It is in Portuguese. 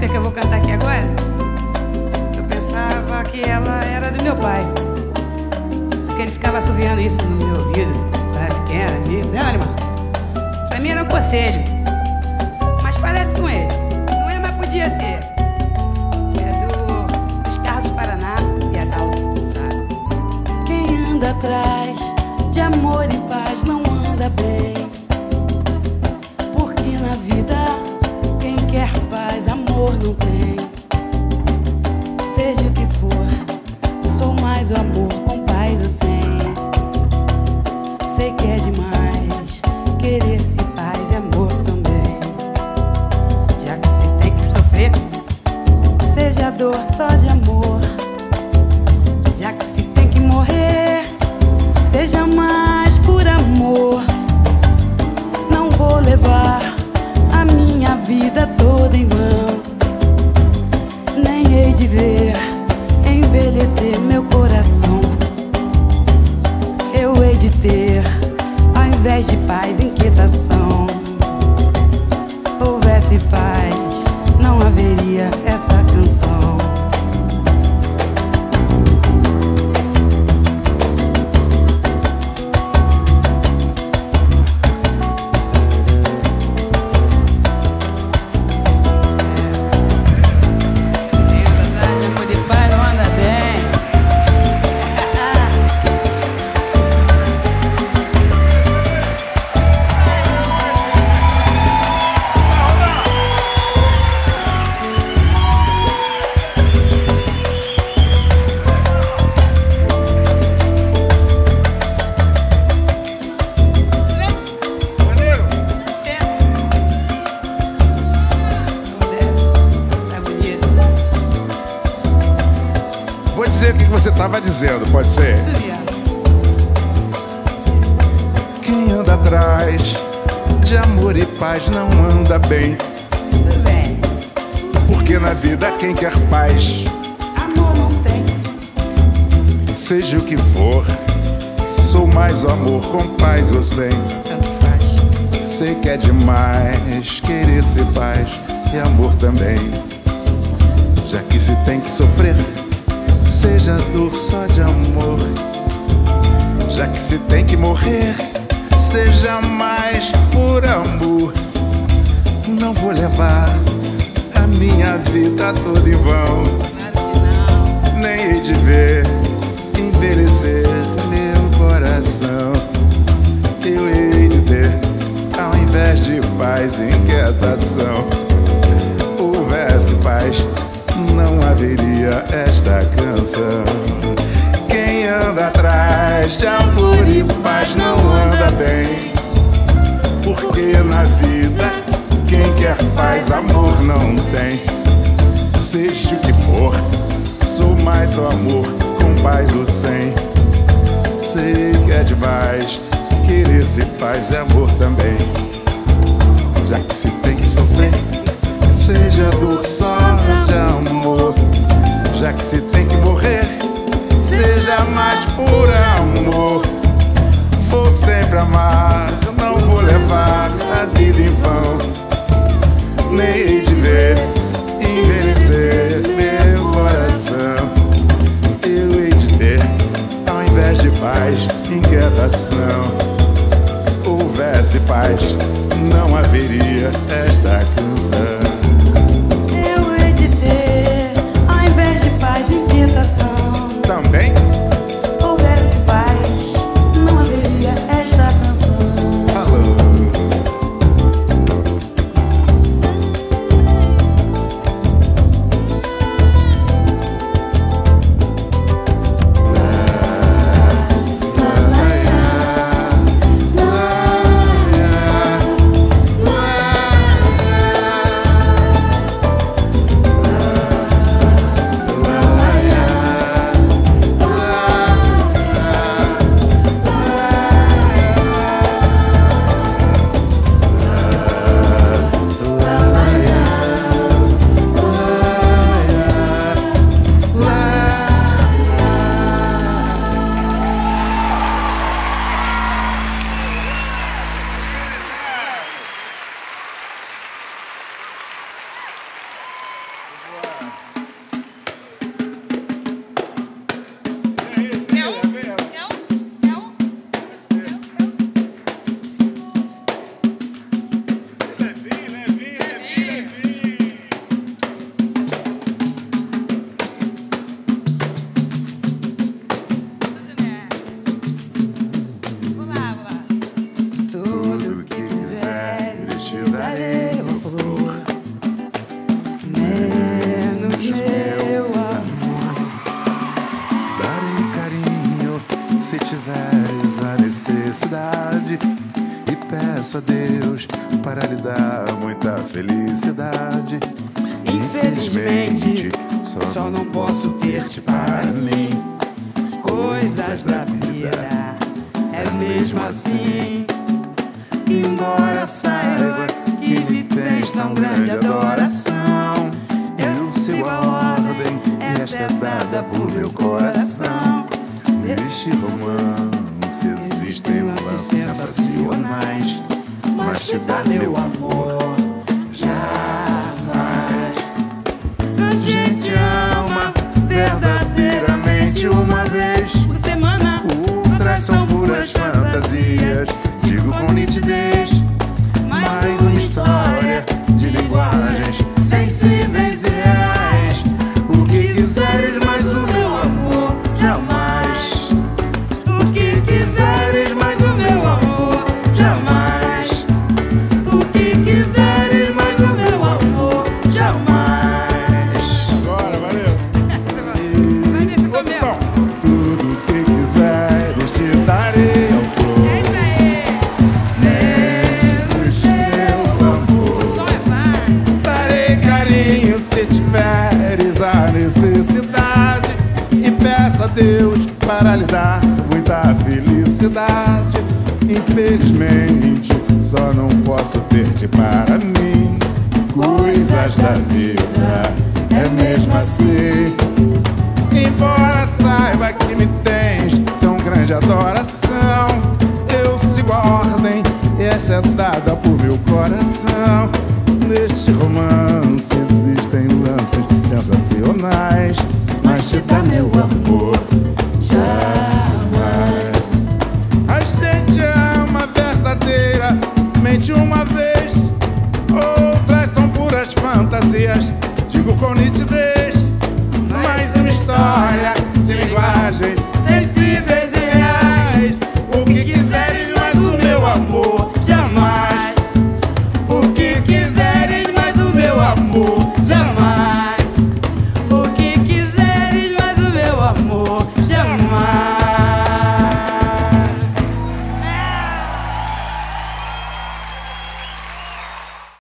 música que eu vou cantar aqui agora, eu pensava que ela era do meu pai, porque ele ficava assoviando isso no meu ouvido quando era pequena, amigo. Não, irmão, pra mim era um conselho, mas parece com ele. Não é, mas podia ser. É dos Carlos Paraná e a Dalton, sabe? Quem anda atrás de amor e paz não anda bem, porque na vida quem quer paz, amor não tem. Seja o que for, sou mais o amor com paz ou sem. Sei que é demais querer-se paz e amor também. Já que se tem que sofrer, seja dor só de amor. Já que se tem que morrer, seja mais por amor. Não vou levar a minha vida toda em vão, nem hei de ver envelhecer meu coração. Eu hei de ter, ao invés de paz, inquietação. Houvesse paz, não haveria essa canção. Vou dizer o que você estava dizendo, pode ser? Quem anda atrás de amor e paz não anda bem, Tudo bem. porque na vida quem quer paz, Amor não tem. seja o que for, sou mais o amor com paz ou sem. Tanto faz. Sei que é demais querer ser paz e amor também. Já que se tem que sofrer, seja dor só de amor. Já que se tem que morrer, seja mais por amor. Não vou levar a minha vida toda em vão, Claro que não. nem hei de ver envelhecer meu coração. Eu hei de ter, ao invés de paz, inquietação. Houvesse paz, não haveria esta canção. Quem anda atrás de amor e paz não anda bem, porque na vida quem quer paz, amor não tem. Seja o que for, sou mais o amor com paz ou sem. Sei que é demais querer-se paz e amor também. Já que se tem que sofrer, seja dor só de amor. Já que se tem que morrer, seja mais por amor. Vou sempre amar, não vou levar a vida em vão, nem hei de ver envelhecer meu coração. Eu hei de ter, ao invés de paz, inquietação. Houvesse paz, não haveria esta canção. Eu hei de ter, ao invés de paz, inquietação. Também? Houvesse paz, não haveria esta canção. Alô. felicidade e peço a Deus para lhe dar muita felicidade. Infelizmente, só não posso ter-te para mim. Coisas da vida, é mesmo assim. Embora saiba que me tens tão grande adoração, eu sigo a ordem e esta é dada por meu coração. Neste romance existem lances sensacionais, mas te dar meu amor jamais. A gente ama verdadeiramente uma vez Por semana, outras são puras fantasias. Digo com nitidez, mais uma história de linguagens sensíveis e reais. O que quiseres, mas o meu amor jamais. O que quiseres, mas o meu amor jamais. O que quiseres, mas o meu amor jamais. Agora, valeu. Vai nesse comeu. Tudo que quiseres te darei ao flor. É isso aí. Menos meu amor. O som é fácil. Darei carinho se tiveres a necessidade e peço a Deus para lhe dar muita felicidade. Infelizmente, só não posso ter-te para mim. Coisas da vida, é mesmo assim. Embora saiba que me tens tão grande adoração,